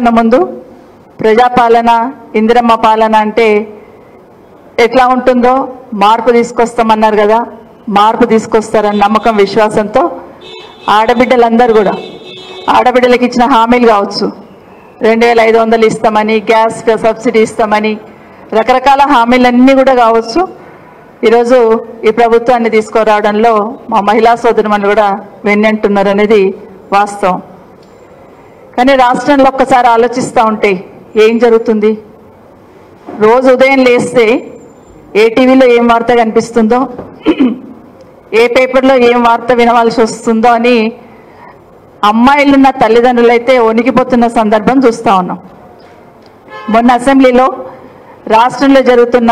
ముందు ప్రజాపాలన ఇందిరమ్మ పాలన అంటే ఎట్లా ఉంటుందో మార్పు తీసుకొస్తామన్నారు కదా, మార్పు తీసుకొస్తారన్న నమ్మకం విశ్వాసంతో ఆడబిడ్డలందరూ కూడా ఆడబిడ్డలకు ఇచ్చిన హామీలు కావచ్చు, 2500 ఇస్తామని, గ్యాస్ సబ్సిడీ ఇస్తామని, రకరకాల హామీలన్నీ కూడా కావచ్చు, ఈరోజు ఈ ప్రభుత్వాన్ని తీసుకురావడంలో మా మహిళా సోదరుమణులు కూడా వెన్నంటున్నారు అనేది వాస్తవం. కానీ రాష్ట్రంలో ఒక్కసారి ఆలోచిస్తూ ఉంటే ఏం జరుగుతుంది? రోజు ఉదయం లేస్తే ఏ టీవీలో ఏం వార్త కనిపిస్తుందో, ఏ పేపర్లో ఏం వార్త వినవలసి వస్తుందో అని అమ్మాయిలున్న తల్లిదండ్రులు అయితే వణికిపోతున్న సందర్భం చూస్తూ ఉన్నాం. మొన్న అసెంబ్లీలో రాష్ట్రంలో జరుగుతున్న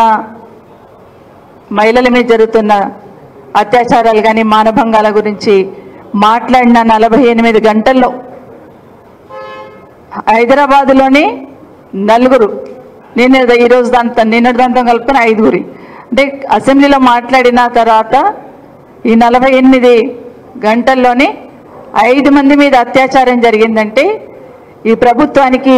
మహిళల మీద జరుగుతున్న అత్యాచారాలు కానీ మానభంగాల గురించి మాట్లాడిన 48 గంటల్లో హైదరాబాద్లోని 4, ఈరోజు నిన్నటి దాంతో కలుపుకొని 5 అంటే అసెంబ్లీలో మాట్లాడిన తర్వాత ఈ 48 గంటల్లోనే 5 మంది మీద అత్యాచారం జరిగిందంటే ఈ ప్రభుత్వానికి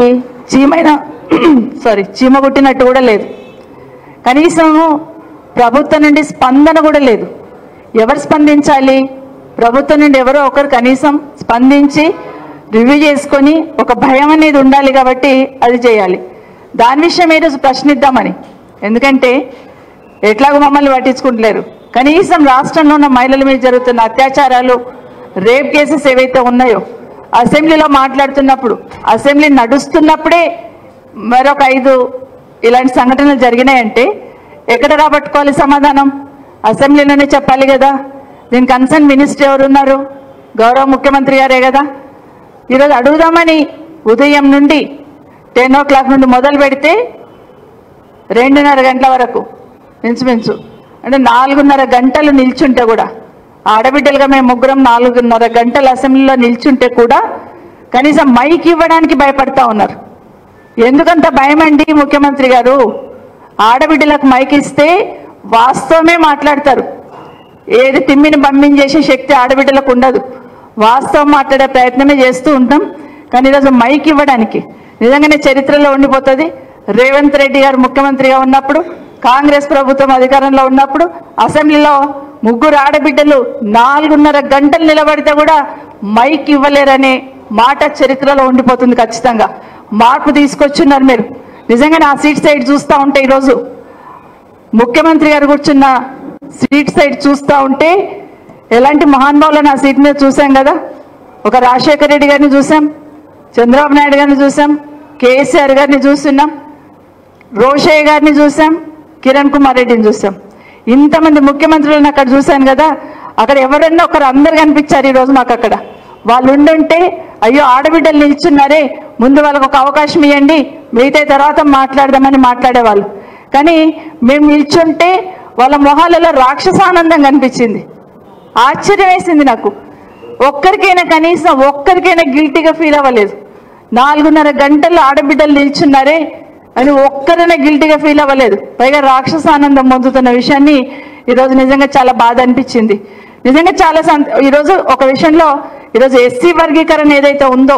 చీమ కుట్టినట్టు కూడా లేదు. కనీసం ప్రభుత్వం నుండి స్పందన కూడా లేదు. ఎవరు స్పందించాలి? ప్రభుత్వం నుండి ఎవరో ఒకరు కనీసం స్పందించి రివ్యూ చేసుకొని ఒక భయం అనేది ఉండాలి కాబట్టి అది చేయాలి. దాని విషయం ఈరోజు ప్రశ్నిద్దామని, ఎందుకంటే ఎట్లాగో మమ్మల్ని పట్టించుకుంటలేరు. కనీసం రాష్ట్రంలో ఉన్న మహిళల మీద జరుగుతున్న అత్యాచారాలు, రేప్ కేసెస్ ఏవైతే ఉన్నాయో అసెంబ్లీలో మాట్లాడుతున్నప్పుడు, అసెంబ్లీ నడుస్తున్నప్పుడే మరొక 5 ఇలాంటి సంఘటనలు జరిగినాయంటే ఎక్కడ రాబట్టుకోవాలి సమాధానం? అసెంబ్లీలోనే చెప్పాలి కదా. దీని కన్సర్న్ మినిస్టర్ ఎవరు ఉన్నారు? గౌరవ ముఖ్యమంత్రి గారే కదా. ఈరోజు అడుగుదామని ఉదయం నుండి 10 o'clock నుండి మొదలు పెడితే 2:30 గంటల వరకు మించుమించు అంటే 4:30 గంటలు నిల్చుంటే కూడా, ఆడబిడ్డలుగా మేము ముగ్గురం 4:30 గంటలు అసెంబ్లీలో నిల్చుంటే కూడా కనీసం మైక్ ఇవ్వడానికి భయపడతా ఉన్నారు. ఎందుకంత భయం అండి ముఖ్యమంత్రి గారు? ఆడబిడ్డలకు మైక్ ఇస్తే వాస్తవమే మాట్లాడతారు. ఏది తిమ్మిని పంపించేసే శక్తి ఆడబిడ్డలకు ఉండదు. వాస్తవం మాట్లాడే ప్రయత్నమే చేస్తూ ఉంటాం. కానీ ఈరోజు మైక్ ఇవ్వడానికి నిజంగానే చరిత్రలో ఉండిపోతుంది. రేవంత్ రెడ్డి గారు ముఖ్యమంత్రిగా ఉన్నప్పుడు, కాంగ్రెస్ ప్రభుత్వం అధికారంలో ఉన్నప్పుడు అసెంబ్లీలో 3 ఆడబిడ్డలు 4:30 గంటలు నిలబడితే కూడా మైక్ ఇవ్వలేరనే మాట చరిత్రలో ఉండిపోతుంది. ఖచ్చితంగా మార్పు తీసుకొచ్చున్నారు మీరు. నిజంగానే ఆ సీట్ సైడ్ చూస్తూ ఉంటే, ఈరోజు ముఖ్యమంత్రి గారు కూర్చున్న సీట్ సైడ్ చూస్తూ ఉంటే ఎలాంటి మహానుభావులను ఆ సీట్ మీద చూసాం కదా. ఒక రాజశేఖర రెడ్డి గారిని చూసాం, చంద్రబాబు నాయుడు గారిని చూసాం, కేసీఆర్ గారిని చూస్తున్నాం, రోషయ్య గారిని చూసాం, కిరణ్ కుమార్ రెడ్డిని చూసాం. ఇంతమంది ముఖ్యమంత్రులను అక్కడ చూశాను కదా. అక్కడ ఎవరన్నా ఒకరు అందరు కనిపించారు ఈరోజు మాకు. అక్కడ వాళ్ళు ఉండుంటే అయ్యో ఆడబిడ్డలు నిల్చున్నారే, ముందు వాళ్ళకు ఒక అవకాశం ఇవ్వండి, మిగతా తర్వాత మాట్లాడదామని మాట్లాడేవాళ్ళు. కానీ మేము నిల్చుంటే వాళ్ళ మొహాలలో రాక్షసానందం కనిపించింది. ఆశ్చర్యం వేసింది నాకు. ఒక్కరికైనా కనీసం ఒక్కరికైనా గిల్టీగా ఫీల్ అవ్వలేదు. 4:30 గంటలు ఆడబిడ్డలు నిల్చున్నారే అని ఒక్కరైనా గిల్టీగా ఫీల్ అవ్వలేదు. పైగా రాక్షసానందం పొందుతున్న విషయాన్ని ఈరోజు నిజంగా చాలా బాధ అనిపించింది. నిజంగా చాలా ఈరోజు ఒక విషయంలో ఈరోజు ఎస్సీ వర్గీకరణ ఏదైతే ఉందో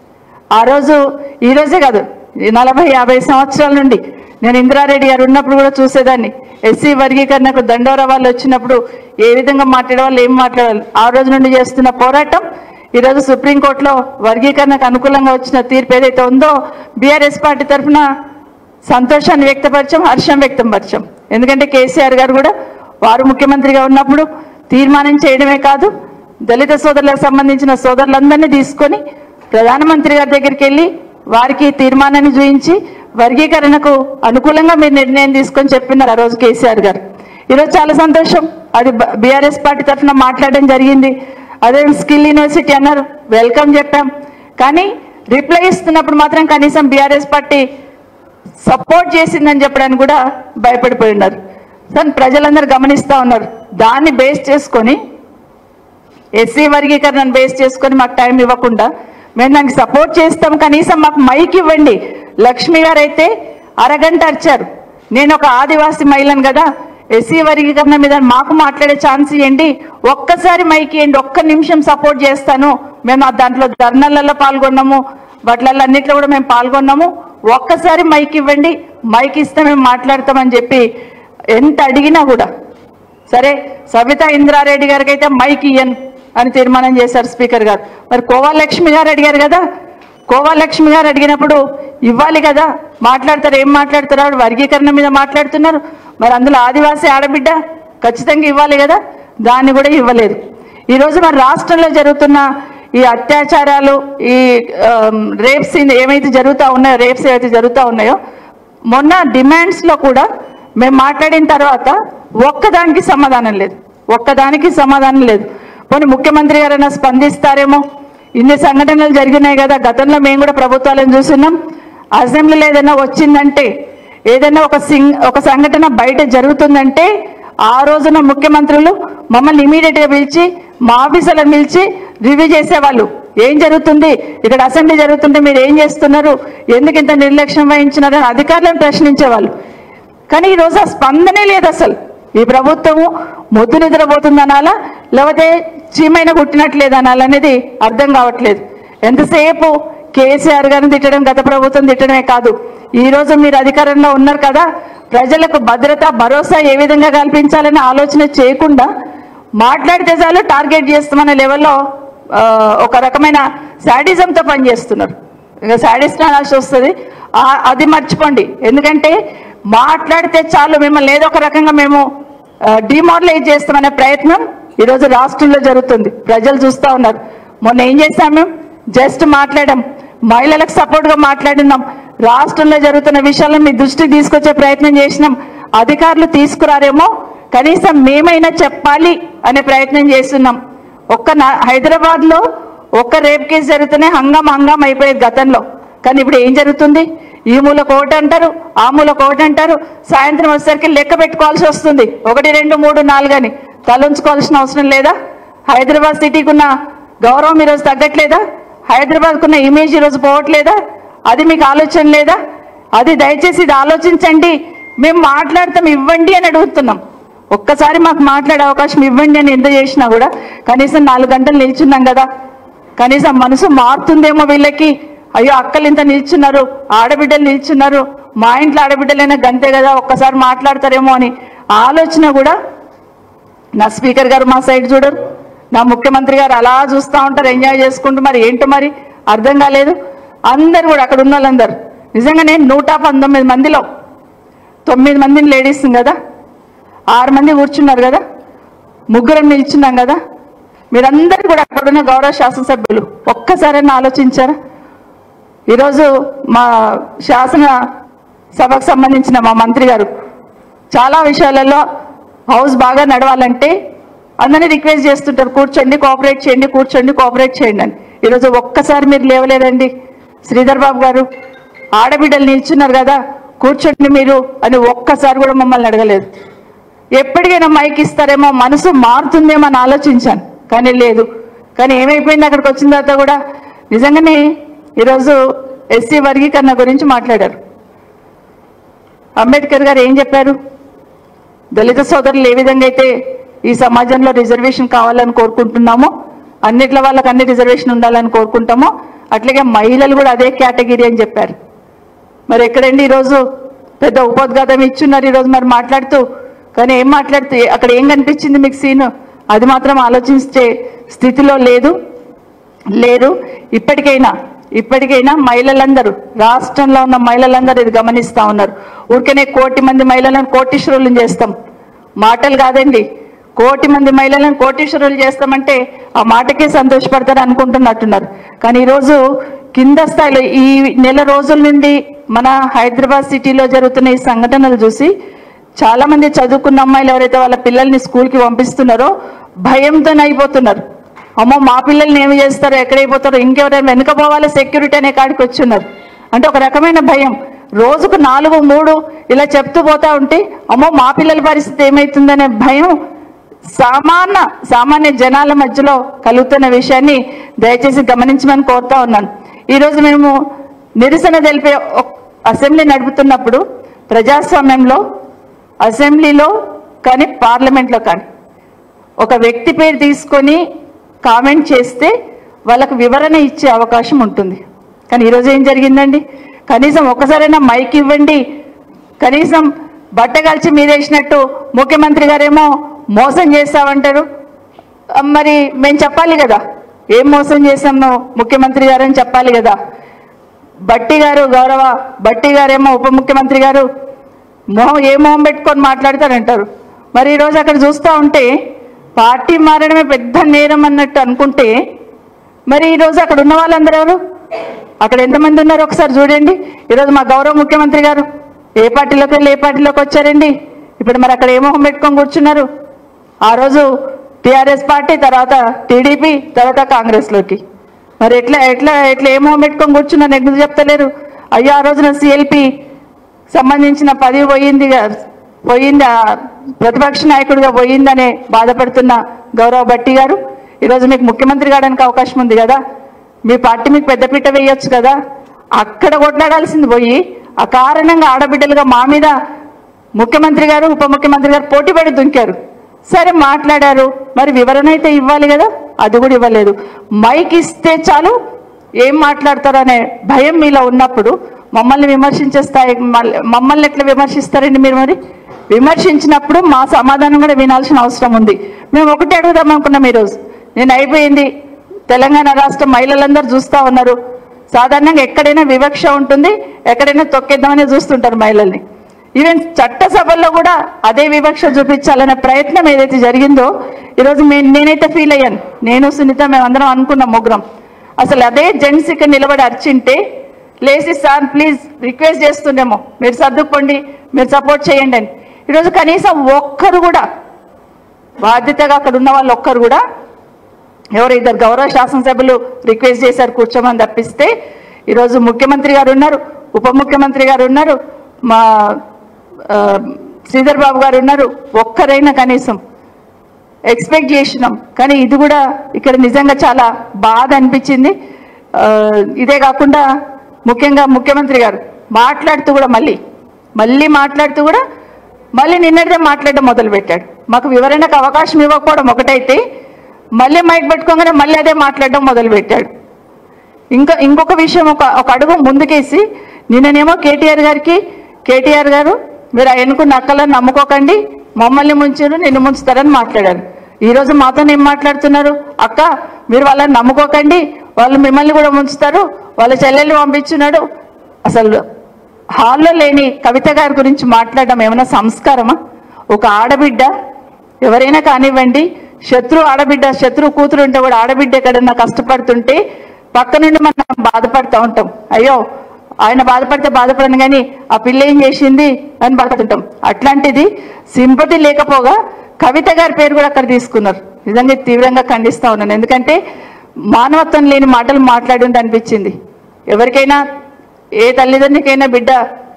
ఆ రోజు, ఈరోజే కాదు 40-50 సంవత్సరాల నుండి నేను ఇందిరారెడ్డి గారు ఉన్నప్పుడు కూడా చూసేదాన్ని. ఎస్సీ వర్గీకరణకు దండోరా వాళ్ళు వచ్చినప్పుడు ఏ విధంగా మాట్లాడేవాళ్ళు, ఏం మాట్లాడాలి, ఆ రోజు నుండి చేస్తున్న పోరాటం ఈరోజు సుప్రీంకోర్టులో వర్గీకరణకు అనుకూలంగా వచ్చిన తీర్పు ఏదైతే ఉందో బీఆర్ఎస్ పార్టీ తరఫున సంతోషాన్ని వ్యక్తపరిచాం, హర్షం వ్యక్తపరిచాం. ఎందుకంటే కేసీఆర్ గారు కూడా వారు ముఖ్యమంత్రిగా ఉన్నప్పుడు తీర్మానం చేయడమే కాదు, దళిత సోదరులకు సంబంధించిన సోదరులందరినీ తీసుకొని ప్రధానమంత్రి గారి దగ్గరికి వెళ్ళి వారికి తీర్మానాన్ని చూపించి వర్గీకరణకు అనుకూలంగా మీరు నిర్ణయం తీసుకొని చెప్పినారు ఆ రోజు కేసీఆర్ గారు. ఈరోజు చాలా సంతోషం. అది బీఆర్ఎస్ పార్టీ తరఫున మాట్లాడడం జరిగింది. అదే స్కిల్ యూనివర్సిటీ అన్నారు, వెల్కమ్ చెప్పాం. కానీ రిప్లై ఇస్తున్నప్పుడు మాత్రం కనీసం బీఆర్ఎస్ పార్టీ సపోర్ట్ చేసిందని చెప్పడానికి కూడా భయపడిపోయి ఉన్నారు. కానీ ప్రజలందరూ గమనిస్తూ ఉన్నారు. దాన్ని బేస్ చేసుకొని, ఎస్సీ వర్గీకరణను బేస్ చేసుకొని మాకు టైం ఇవ్వకుండా మేము దానికి సపోర్ట్ చేస్తాం, కనీసం మాకు మైక్ ఇవ్వండి. లక్ష్మి గారు అయితే అరగంట అరిచారు. నేను ఒక ఆదివాసీ మహిళను కదా, ఎస్సీ వర్గీకరణ మీద మాకు మాట్లాడే ఛాన్స్ ఇవ్వండి, ఒక్కసారి మైక్ ఇవ్వండి, ఒక్క నిమిషం సపోర్ట్ చేస్తాను, మేము దాంట్లో ధర్నాలలో పాల్గొన్నాము, వాటిలన్నింటిలో కూడా మేము పాల్గొన్నాము. ఒక్కసారి మైక్ ఇవ్వండి, మైక్ ఇస్తే మేము మాట్లాడతామని చెప్పి ఎంత అడిగినా కూడా సరే సబితా ఇంద్రారెడ్డి గారికి అయితే మైక్ ఇయ్యను అని తీర్మానం చేశారు స్పీకర్ గారు. మరి కోవాలక్ష్మి గారు అడిగారు కదా, కోవాలక్ష్మి గారు అడిగినప్పుడు ఇవ్వాలి కదా, మాట్లాడతారు. ఏం మాట్లాడుతున్నారు? వర్గీకరణ మీద మాట్లాడుతున్నారు. మరి అందులో ఆదివాసీ ఆడబిడ్డ ఖచ్చితంగా ఇవ్వాలి కదా, దాన్ని కూడా ఇవ్వలేదు. ఈరోజు మరి రాష్ట్రంలో జరుగుతున్న ఈ అత్యాచారాలు, ఈ రేప్స్ ఏమైతే జరుగుతూ ఉన్నాయో, రేప్స్ ఏవైతే జరుగుతూ ఉన్నాయో, మొన్న డిమాండ్స్లో కూడా మేము మాట్లాడిన తర్వాత ఒక్కదానికి సమాధానం లేదు, ఒక్కదానికి సమాధానం లేదు. పోనీ ముఖ్యమంత్రి గారైనా స్పందిస్తారేమో. ఇన్ని సంఘటనలు జరిగినాయి కదా, గతంలో మేము కూడా ప్రభుత్వాలను చూస్తున్నాం. అసెంబ్లీలో ఏదైనా వచ్చిందంటే, ఏదైనా ఒక సంఘటన బయట జరుగుతుందంటే ఆ రోజున ముఖ్యమంత్రులు మమ్మల్ని ఇమీడియట్గా పిలిచి, మా ఆఫీసర్లను పిలిచి రివ్యూ చేసేవాళ్ళు. ఏం జరుగుతుంది ఇక్కడ, అసెంబ్లీ జరుగుతుంటే మీరు ఏం చేస్తున్నారు, ఎందుకు ఇంత నిర్లక్ష్యం వహించినారని అధికారులను ప్రశ్నించేవాళ్ళు. కానీ ఈరోజు ఆ స్పందనే లేదు. అసలు ఈ ప్రభుత్వము మొద్దు నిద్రపోతుందనాలా, లేకపోతే చీమైన కుట్టినట్లేదనాలనేది అర్థం కావట్లేదు. ఎంతసేపు కేసీఆర్ గారిని తిట్టడం, గత ప్రభుత్వం తిట్టడమే కాదు, ఈరోజు మీరు అధికారంలో ఉన్నారు కదా, ప్రజలకు భద్రత భరోసా ఏ విధంగా కల్పించాలని ఆలోచన చేయకుండా మాట్లాడితే చాలు టార్గెట్ చేస్తామనే లెవెల్లో ఒక రకమైన శాడిజంతో పనిచేస్తున్నారు. ఇక శాడిస్ట్ అనాల్సి వస్తుంది, అది మర్చిపోండి. ఎందుకంటే మాట్లాడితే చాలు మిమ్మల్ని ఏదో ఒక రకంగా మేము డిమారలైజ్ చేస్తామనే ప్రయత్నం ఈరోజు రాష్ట్రంలో జరుగుతుంది. ప్రజలు చూస్తూ ఉన్నారు. మొన్న ఏం చేస్తాం? మేము జస్ట్ మాట్లాడాం, మహిళలకు సపోర్ట్గా మాట్లాడినాం, రాష్ట్రంలో జరుగుతున్న విషయాలను మీ దృష్టికి తీసుకొచ్చే ప్రయత్నం చేసినాం. అధికారులు తీసుకురారేమో, కనీసం మేమైనా చెప్పాలి అనే ప్రయత్నం చేస్తున్నాం. హైదరాబాద్లో ఒక్క రేప్ కేసు జరుగుతూనే హంగాం అయిపోయేది గతంలో. కానీ ఇప్పుడు ఏం జరుగుతుంది? ఈ మూలకు ఒకటి అంటారు, ఆ మూలకు ఒకటి అంటారు. సాయంత్రం వచ్చేసరికి లెక్క పెట్టుకోవాల్సి వస్తుంది, 1, 2, 3, 4 అని. తలంచుకోవాల్సిన అవసరం లేదా? హైదరాబాద్ సిటీకి ఉన్న గౌరవం ఈరోజు తగ్గట్లేదా? హైదరాబాద్కు ఉన్న ఇమేజ్ ఈరోజు పోవట్లేదా? అది మీకు ఆలోచన లేదా? అది దయచేసి ఇది ఆలోచించండి. మేము మాట్లాడతాం, ఇవ్వండి అని అడుగుతున్నాం. ఒక్కసారి మాకు మాట్లాడే అవకాశం ఇవ్వండి అని ఎంత చేసినా కూడా కనీసం 4 గంటలు నిల్చున్నాం కదా, కనీసం మనసు మారుతుందేమో వీళ్ళకి. అయ్యో అక్కలు ఇంత నిల్చున్నారు, ఆడబిడ్డలు నిల్చున్నారు, మా ఇంట్లో ఆడబిడ్డలైనా గంతే కదా, ఒక్కసారి మాట్లాడతారేమో అని ఆలోచన కూడా నా స్పీకర్ గారు మా సైడ్ చూడరు, నా ముఖ్యమంత్రి గారు అలా చూస్తూ ఉంటారు, ఎంజాయ్ చేసుకుంటూ. మరి ఏంటో మరి అర్థం కాలేదు. అందరు కూడా అక్కడ ఉన్న వాళ్ళందరూ నిజంగా నేను 119 మందిలో 9 మందిని లేడీస్ కదా, 6 మంది కూర్చున్నారు కదా, 3 నిల్చున్నాం కదా. మీరందరూ కూడా అక్కడున్న గౌరవ శాసనసభ్యులు ఒక్కసారైనా ఆలోచించారా? ఈరోజు మా శాసన సభకు సంబంధించిన మా మంత్రి గారు చాలా విషయాలలో హౌస్ బాగా నడవాలంటే అందరినీ రిక్వెస్ట్ చేస్తుంటారు, కూర్చోండి కోఆపరేట్ చేయండి, కూర్చోండి కోఆపరేట్ చేయండి అని. ఈరోజు ఒక్కసారి మీరు లేవలేదండి. శ్రీధర్ బాబు గారు ఆడబిడ్డలు నిల్చున్నారు కదా, కూర్చోండి మీరు అని ఒక్కసారి కూడా మమ్మల్ని అడగలేదు. ఎప్పటికైనా మైక్ ఇస్తారేమో, మనసు మారుతుందేమో అని ఆలోచించాను, కానీ లేదు. కానీ ఏమైపోయింది, అక్కడికి వచ్చిన తర్వాత కూడా నిజంగానే ఈరోజు ఎస్సీ వర్గీకరణ గురించి మాట్లాడారు. అంబేద్కర్ గారు ఏం చెప్పారు? దళిత సోదరులు ఏ విధంగా అయితే ఈ సమాజంలో రిజర్వేషన్ కావాలని కోరుకుంటున్నామో, అన్నిట్ల వాళ్ళకి అన్ని రిజర్వేషన్ ఉండాలని కోరుకుంటామో, అట్లాగే మహిళలు కూడా అదే కేటగిరీ అని చెప్పారు. మరి ఎక్కడండి ఈరోజు పెద్ద ఉపోద్ఘాతం ఇచ్చున్నారు ఈరోజు మరి మాట్లాడుతూ. కానీ ఏం మాట్లాడుతూ అక్కడ ఏం కనిపించింది మీకు సీను? అది మాత్రం ఆలోచించే స్థితిలో లేరు. ఇప్పటికైనా మహిళలందరూ, రాష్ట్రంలో ఉన్న మహిళలందరూ ఇది గమనిస్తూ ఉన్నారు. ఊరికనే 1 కోటి మంది మహిళలను కోటీశ్వరులను చేస్తాం, మాటలు కాదండి. 1 కోటి మంది మహిళలను కోటీశ్వరులు చేస్తామంటే ఆ మాటకే సంతోషపడతారు అనుకుంటున్నట్టున్నారు. కానీ ఈరోజు కింద స్థాయిలో ఈ నెల రోజుల నుండి మన హైదరాబాద్ సిటీలో జరుగుతున్న ఈ సంఘటనలు చూసి చాలా మంది చదువుకున్న అమ్మాయిలు ఎవరైతే వాళ్ళ పిల్లల్ని స్కూల్కి పంపిస్తున్నారో భయంతో అయిపోతున్నారు. అమ్మో మా పిల్లల్ని ఏమి చేస్తారో, ఎక్కడైపోతారో, ఇంకెవరైనా వెనుక పోవాలి సెక్యూరిటీ అనే కాడికి వచ్చి ఉన్నారు. అంటే ఒక రకమైన భయం. రోజుకు 4, 3 ఇలా చెప్తూ పోతా ఉంటే అమ్మో మా పిల్లల పరిస్థితి ఏమవుతుందనే భయం సామాన్య జనాల మధ్యలో కలుగుతున్న విషయాన్ని దయచేసి గమనించమని కోరుతా ఉన్నాను. ఈరోజు మేము నిరసన తెలిపే అసెంబ్లీ నడుపుతున్నప్పుడు ప్రజాస్వామ్యంలో అసెంబ్లీలో కానీ పార్లమెంట్లో కానీ ఒక వ్యక్తి పేరు తీసుకొని కామెంట్ చేస్తే వాళ్ళకు వివరణ ఇచ్చే అవకాశం ఉంటుంది. కానీ ఈరోజు ఏం జరిగిందండి? కనీసం ఒక్కసారైనా మైక్ ఇవ్వండి, కనీసం బట్ట కలిసి మీదేసినట్టు ముఖ్యమంత్రి గారేమో మోసం చేస్తామంటారు. మరి మేము చెప్పాలి కదా ఏం మోసం చేసాము ముఖ్యమంత్రి గారు అని చెప్పాలి కదా. బట్టి గారు, గౌరవ బట్టి గారేమో ఉప ముఖ్యమంత్రి గారు మొహం పెట్టుకొని మాట్లాడతారంటారు. మరి ఈరోజు అక్కడ చూస్తూ ఉంటే పార్టీ మారడమే పెద్ద నేరం అన్నట్టు అనుకుంటే, మరి ఈరోజు అక్కడ ఉన్న వాళ్ళందరూ ఎవరు, అక్కడ ఎంతమంది ఉన్నారు ఒకసారి చూడండి. ఈరోజు మా గౌరవ ముఖ్యమంత్రి గారు ఏ పార్టీలోకి వెళ్ళి ఏ పార్టీలోకి వచ్చారండి? ఇప్పుడు మరి అక్కడ ఏ మొహం పెట్టుకొని కూర్చున్నారు? ఆ రోజు టీఆర్ఎస్ పార్టీ, తర్వాత టీడీపీ, తర్వాత కాంగ్రెస్లోకి. మరి ఎట్లా ఎట్లా ఎట్లా ఏ మొహం పెట్టుకొని కూర్చున్నారు? ఎందుకు చెప్తలేరు? అయ్యో ఆ రోజున సిఎల్పి సంబంధించిన పదవి పోయింది, ప్రతిపక్ష నాయకుడిగా పోయిందనే బాధపడుతున్న గౌరవ బట్టి గారు, ఈరోజు మీకు ముఖ్యమంత్రి కావడానికి అవకాశం ఉంది కదా, మీ పార్టీ మీకు పెద్దపీట వేయొచ్చు కదా. అక్కడ కొట్లాడాల్సింది పోయి ఆ కారణంగా ఆడబిడ్డలుగా మా మీద ముఖ్యమంత్రి గారు, ఉప ముఖ్యమంత్రి గారు పోటీ పడి దుంకారు. సరే మాట్లాడారు, మరి వివరణ అయితే ఇవ్వాలి కదా, అది కూడా ఇవ్వలేదు. మైక్ ఇస్తే చాలు ఏం మాట్లాడతారు అనే భయం మీలో ఉన్నప్పుడు మమ్మల్ని విమర్శించే స్థాయి, మమ్మల్ని ఎట్లా విమర్శిస్తారండి మీరు? మరి విమర్శించినప్పుడు మా సమాధానం కూడా వినాల్సిన అవసరం ఉంది. మేము ఒకటి అడుగుదాం అనుకున్నాం ఈరోజు. నేను అయిపోయింది, తెలంగాణ రాష్ట్ర మహిళలందరూ చూస్తూ ఉన్నారు. సాధారణంగా ఎక్కడైనా వివక్ష ఉంటుంది, ఎక్కడైనా తొక్కేద్దామని చూస్తుంటారు మహిళల్ని. ఈవెన్ చట్టసభల్లో కూడా అదే వివక్ష చూపించాలనే ప్రయత్నం ఏదైతే జరిగిందో ఈరోజు నేనైతే ఫీల్ అయ్యాను. నేను సునీత మేమందరం అనుకున్నాం ముగ్గురం. అసలు అదే జెంట్స్ ఇక్కడ నిలబడి అర్చింటే లేసి సార్ ప్లీజ్ రిక్వెస్ట్ చేస్తుండేమో, మీరు సర్దుకోండి, మీరు సపోర్ట్ చేయండి అని. ఈరోజు కనీసం ఒక్కరు కూడా బాధ్యతగా అక్కడ ఉన్న వాళ్ళు ఒక్కరు కూడా, ఎవరు ఇద్దరు గౌరవ శాసనసభ్యులు రిక్వెస్ట్ చేశారు కూర్చోమని తప్పిస్తే, ఈరోజు ముఖ్యమంత్రి గారు ఉన్నారు, ఉప ముఖ్యమంత్రి గారు ఉన్నారు, మా శ్రీధర్ బాబు గారు ఉన్నారు, ఒక్కరైనా కనీసం ఎక్స్పెక్ట్ చేసినాం. కానీ ఇది కూడా ఇక్కడ నిజంగా చాలా బాధ అనిపించింది. ఇదే కాకుండా ముఖ్యంగా ముఖ్యమంత్రి గారు మాట్లాడుతూ కూడా మళ్ళీ మాట్లాడుతూ కూడా మళ్ళీ నిన్నటిదే మాట్లాడడం మొదలుపెట్టాడు. మాకు వివరణకు అవకాశం ఇవ్వకపోవడం ఒకటైతే, మళ్ళీ మైక్ పెట్టుకోగానే మళ్ళీ అదే మాట్లాడడం మొదలుపెట్టాడు. ఇంకొక విషయం ఒక అడుగు ముందుకేసి, నిన్ననేమో కేటీఆర్ గారు మీరు ఎన్నుకున్న అక్కలను నమ్ముకోకండి, మమ్మల్ని ముంచారు, నిన్ను ముంచుతారని మాట్లాడారు. ఈరోజు మాతో ఏం మాట్లాడుతున్నారు? అక్క మీరు వాళ్ళని నమ్ముకోకండి, వాళ్ళు మిమ్మల్ని కూడా ముంచుతారు, వాళ్ళ చెల్లెల్ని పంపించున్నాడు. అసలు హాల్లో లేని కవిత గారి గురించి మాట్లాడడం ఏమైనా సంస్కారమా? ఒక ఆడబిడ్డ ఎవరైనా కానివ్వండి, శత్రు కూతురు ఉంటే కూడా ఆడబిడ్డ ఎక్కడన్నా కష్టపడుతుంటే పక్క నుండి మనం బాధపడుతూ ఉంటాం. అయ్యో ఆయన బాధపడను కానీ ఆ పిల్ల ఏం చేసింది అని బాధపడుతుంటాం. అట్లాంటిది సింపతి లేకపోగా కవిత గారి పేరు కూడా అక్కడ తీసుకున్నారు. నిజంగా తీవ్రంగా ఖండిస్తూ ఉన్నాను. ఎందుకంటే మానవత్వం లేని మాటలు మాట్లాడి అనిపించింది. ఎవరికైనా ఏ తల్లిదండ్రులకైనా బిడ్డ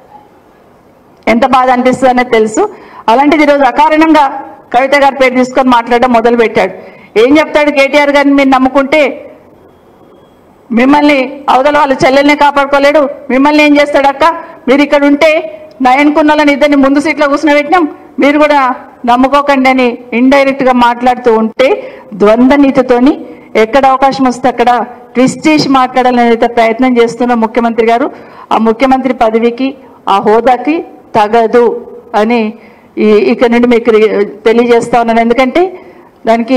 ఎంత బాధ అనిపిస్తుంది అనేది తెలుసు. అలాంటిది ఈరోజు అకారణంగా కవిత గారి పేరు తీసుకొని మాట్లాడడం మొదలుపెట్టాడు. ఏం చెప్తాడు? కేటీఆర్ గారిని మీరు నమ్ముకుంటే మిమ్మల్ని అవతల వాళ్ళ చెల్లెల్ని కాపాడుకోలేడు, మిమ్మల్ని ఏం చేస్తాడు అక్క, మీరు ఇక్కడ ఉంటే నయన్కున్నలని ఇద్దరిని ముందు సీట్లో కూర్చుని మీరు కూడా నమ్ముకోకండి అని ఇండైరెక్ట్గా మాట్లాడుతూ ఉంటే, ద్వంద్వ నీతితోని ఎక్కడ అవకాశం వస్తే అక్కడ ట్విస్ట్ చేసి మాట్లాడాలని అయితే ప్రయత్నం చేస్తున్న ముఖ్యమంత్రి గారు, ఆ ముఖ్యమంత్రి పదవికి ఆ హోదాకి తగదు అని ఇక్కడ నుండి మీకు తెలియజేస్తా ఉన్నాను. ఎందుకంటే దానికి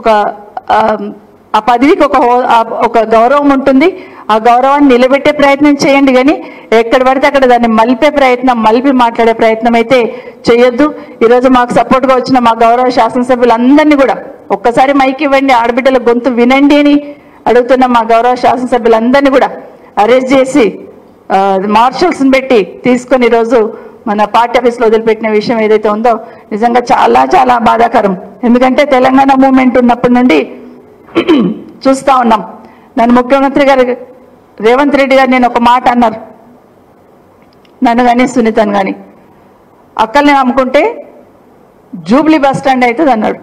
ఆ పదవికి ఒక గౌరవం ఉంటుంది. ఆ గౌరవాన్ని నిలబెట్టే ప్రయత్నం చేయండి, కానీ ఎక్కడ పడితే అక్కడ దాన్ని మలిపి మాట్లాడే ప్రయత్నం అయితే చేయొద్దు. ఈరోజు మాకు సపోర్ట్గా వచ్చిన మా గౌరవ శాసనసభ్యులందరినీ కూడా ఒక్కసారి మైక్ ఇవ్వండి, ఆడబిడ్డల గొంతు వినండి అని అడుగుతున్న మా గౌరవ శాసనసభ్యులందరినీ కూడా అరెస్ట్ చేసి మార్షల్స్ని పెట్టి తీసుకొని ఈరోజు మన పార్టీ ఆఫీస్లో వదిలిపెట్టిన విషయం ఏదైతే ఉందో నిజంగా చాలా చాలా బాధాకరం. ఎందుకంటే తెలంగాణ మూవ్మెంట్ ఉన్నప్పటి నుండి చూస్తూ ఉన్నాం. నన్ను ముఖ్యమంత్రి గారు రేవంత్ రెడ్డి గారు నేను ఒక మాట అన్నారు, నన్ను కానీ సునీతను కానీ, అక్కల్ని నమ్ముకుంటే జూబ్లీ బస్ స్టాండ్ అవుతుంది అన్నాడు.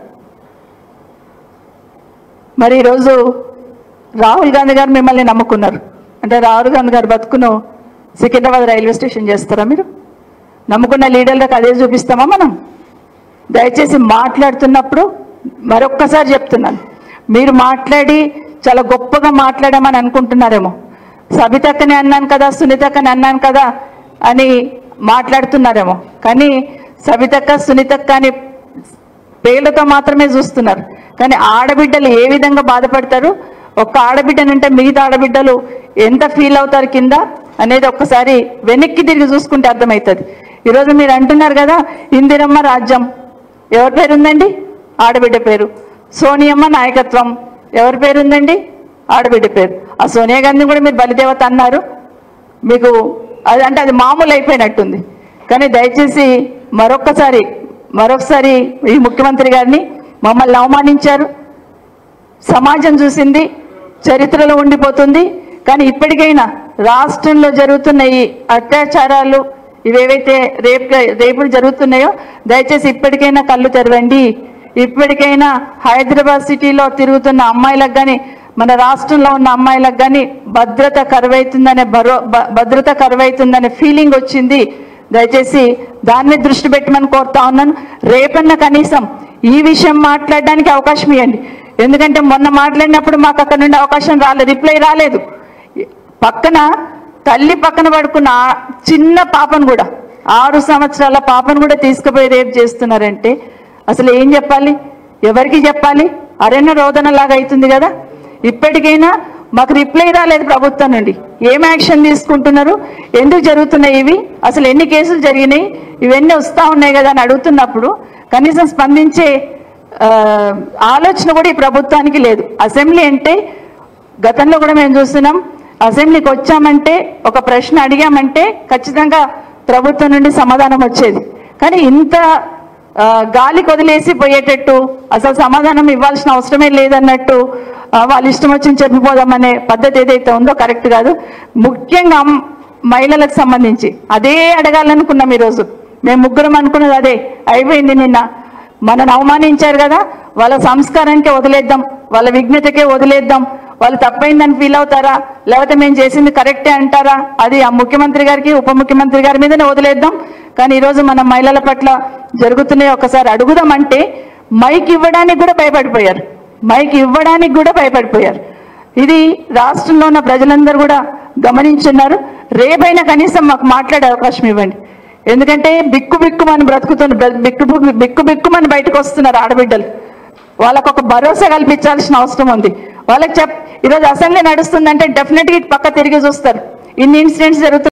మరి ఈరోజు రాహుల్ గాంధీ గారు మిమ్మల్ని నమ్ముకున్నారు అంటే రాహుల్ గాంధీ గారు బతుకును సికింద్రాబాద్ రైల్వే స్టేషన్ చేస్తారా? మీరు నమ్ముకున్న లీడర్లకు అదే చూపిస్తామా మనం? దయచేసి మాట్లాడుతున్నప్పుడు మరొక్కసారి చెప్తున్నాను, మీరు మాట్లాడి చాలా గొప్పగా మాట్లాడామని అనుకుంటున్నారేమో, సబితక్కని అన్నాను కదా, సునీతక్కని అన్నాను కదా అని మాట్లాడుతున్నారేమో, కానీ సబితక్క సునీతక్క అని పేర్లతో మాత్రమే చూస్తున్నారు. కానీ ఆడబిడ్డలు ఏ విధంగా బాధపడతారు, ఒక్క ఆడబిడ్డనంటే మిగతా ఆడబిడ్డలు ఎంత ఫీల్ అవుతారు కింద అనేది ఒక్కసారి వెనక్కి తిరిగి చూసుకుంటే అర్థమవుతుంది. ఈరోజు మీరు అంటున్నారు కదా ఇందిరమ్మ రాజ్యం, ఎవరి పేరు ఉందండి? ఆడబిడ్డ పేరు. సోనియమ్మ నాయకత్వం, ఎవరి పేరు ఉందండి? ఆడబిడ్డ పేరు. ఆ సోనియా గాంధీ కూడా మీరు బలిదేవత అన్నారు, మీకు అది అంటే అది మామూలు అయిపోయినట్టుంది. కానీ దయచేసి మరొకసారి ఈ ముఖ్యమంత్రి గారిని మమ్మల్ని అవమానించారు. సమాజం చూసింది, చరిత్రలో ఉండిపోతుంది. కానీ ఇప్పటికైనా రాష్ట్రంలో జరుగుతున్న ఈ అత్యాచారాలు ఇవేవైతే రేపులు జరుగుతున్నాయో దయచేసి ఇప్పటికైనా కళ్ళు తెరవండి. ఇప్పటికైనా హైదరాబాద్ సిటీలో తిరుగుతున్న అమ్మాయిలకు కానీ మన రాష్ట్రంలో ఉన్న అమ్మాయిలకు కానీ భద్రత కరువైతుందనే ఫీలింగ్ వచ్చింది. దయచేసి దాన్ని దృష్టి పెట్టమని కోరుతా ఉన్నాను. రేపన్న కనీసం ఈ విషయం మాట్లాడడానికి అవకాశం ఇవ్వండి. ఎందుకంటే మొన్న మాట్లాడినప్పుడు మాకు అక్కడ నుండి అవకాశం రాలేదు, రిప్లై రాలేదు. తల్లి పక్కన పడుకున్న చిన్న పాపను కూడా 6 సంవత్సరాల పాపను కూడా తీసుకుపోయి రేపు చేస్తున్నారంటే అసలు ఏం చెప్పాలి, ఎవరికి చెప్పాలి? అరణ్య రోదనలాగా అవుతుంది కదా. ఇప్పటికైనా మాకు రిప్లై రాలేదు ప్రభుత్వం నుండి. ఏం యాక్షన్ తీసుకుంటున్నారు, ఎందుకు జరుగుతున్నాయి ఇవి, అసలు ఎన్ని కేసులు జరిగినాయి, ఇవన్నీ వస్తూ ఉన్నాయి కదా అని అడుగుతున్నప్పుడు కనీసం స్పందించే ఆలోచన కూడా ఈ ప్రభుత్వానికి లేదు. అసెంబ్లీ అంటే గతంలో కూడా మేము చూస్తున్నాం, అసెంబ్లీకి వచ్చామంటే ఒక ప్రశ్న అడిగామంటే ఖచ్చితంగా ప్రభుత్వం నుండి సమాధానం వచ్చేది. కానీ ఇంత గాలికి వదిలేసి పోయేటట్టు, అసలు సమాధానం ఇవ్వాల్సిన అవసరమే లేదన్నట్టు వాళ్ళు ఇష్టం వచ్చింది చెప్పిపోదామనే పద్ధతి ఏదైతే ఉందో కరెక్ట్ కాదు. ముఖ్యంగా మహిళలకు సంబంధించి అదే అడగాలనుకున్నాం. ఈరోజు మేము ముగ్గురం అనుకున్నది అదే అయిపోయింది. నిన్న మనని అవమానించారు కదా, వాళ్ళ సంస్కారానికే వదిలేద్దాం, వాళ్ళ విఘ్నతకే వదిలేద్దాం. వాళ్ళు తప్పైందని ఫీల్ అవుతారా, లేకపోతే మేము చేసింది కరెక్టే అంటారా, అది ఆ ముఖ్యమంత్రి గారికి ఉప ముఖ్యమంత్రి గారి మీదనే వదిలేద్దాం. కానీ ఈరోజు మన మహిళల పట్ల జరుగుతున్నాయి ఒకసారి అడుగుదామంటే మైక్ ఇవ్వడానికి కూడా భయపడిపోయారు. ఇది రాష్ట్రంలో ఉన్న ప్రజలందరూ కూడా గమనించున్నారు. రేపైనా కనీసం మాకు మాట్లాడే అవకాశం ఇవ్వండి. ఎందుకంటే బిక్కుమని బిక్కుమని బయటకు వస్తున్నారు ఆడబిడ్డలు. వాళ్ళకు ఒక భరోసా కల్పించాల్సిన అవసరం ఉంది. వాళ్ళకి ఈరోజు అసెంబ్లీ నడుస్తుందంటే డెఫినెట్గా ఇటు పక్క తిరిగి చూస్తారు. ఇన్ని ఇన్సిడెంట్స్ జరుగుతున్నాయి.